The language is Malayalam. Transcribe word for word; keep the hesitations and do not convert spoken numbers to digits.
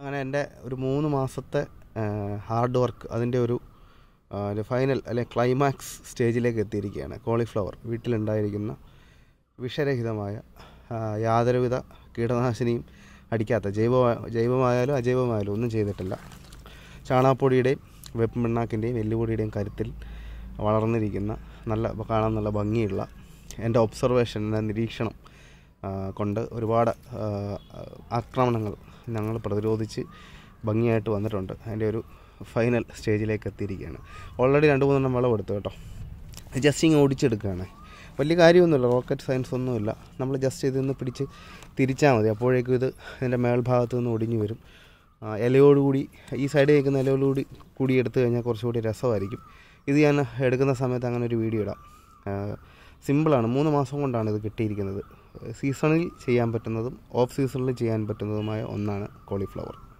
അങ്ങനെ എൻ്റെ ഒരു മൂന്ന് മാസത്തെ ഹാർഡ് വർക്ക് അതിൻ്റെ ഒരു ഫൈനൽ അല്ലെങ്കിൽ ക്ലൈമാക്സ് സ്റ്റേജിലേക്ക് എത്തിയിരിക്കുകയാണ്. കോളിഫ്ലവർ വീട്ടിലുണ്ടായിരിക്കുന്ന വിഷരഹിതമായ യാതൊരുവിധ കീടനാശിനിയും അടിക്കാത്ത ജൈവ ജൈവമായാലും അജൈവമായാലും ഒന്നും ചെയ്തിട്ടില്ല. ചാണകപ്പൊടിയുടെയും വേപ്പിൻ പിണ്ണാക്കിൻ്റെയും എല്ലുപൊടിയുടെയും കരുത്തിൽ വളർന്നിരിക്കുന്ന നല്ല കാണാൻ നല്ല ഭംഗിയുള്ള എൻ്റെ ഒബ്സർവേഷൻ എൻ്റെ നിരീക്ഷണം കൊണ്ട് ഒരുപാട് ആക്രമണങ്ങൾ ഞങ്ങൾ പ്രതിരോധിച്ച് ഭംഗിയായിട്ട് വന്നിട്ടുണ്ട്. അതിൻ്റെ ഒരു ഫൈനൽ സ്റ്റേജിലേക്ക് എത്തിയിരിക്കുകയാണ്. ഓൾറെഡി രണ്ട് മൂന്നെണ്ണം വിളവെടുത്തു കേട്ടോ. ജസ്റ്റ് ഇങ്ങനെ ഓടിച്ചെടുക്കുകയാണ്. വലിയ കാര്യമൊന്നുമില്ല, റോക്കറ്റ് സയൻസ് ഒന്നുമില്ല. നമ്മൾ ജസ്റ്റ് ഇതൊന്ന് പിടിച്ച് തിരിച്ചാൽ മതി. അപ്പോഴേക്കും ഇത് ഇതിൻ്റെ മേൽഭാഗത്ത് നിന്ന് ഒടിഞ്ഞു വരും. ഇലയോടുകൂടി ഈ സൈഡിൽ നിൽക്കുന്ന ഇലയോടുകൂടി കൂടി എടുത്തു കഴിഞ്ഞാൽ കുറച്ചുകൂടി രസമായിരിക്കും. ഇത് ഞാൻ എടുക്കുന്ന സമയത്ത് അങ്ങനെ ഒരു വീഡിയോ ഇടാം. സിമ്പിളാണ്. മൂന്ന് മാസം കൊണ്ടാണ് ഇത് കിട്ടിയിരിക്കുന്നത്. സീസണിൽ ചെയ്യാൻ പറ്റുന്നതും ഓഫ് സീസണിൽ ചെയ്യാൻ പറ്റുന്നതുമായ ഒന്നാണ് കോളിഫ്ലവർ.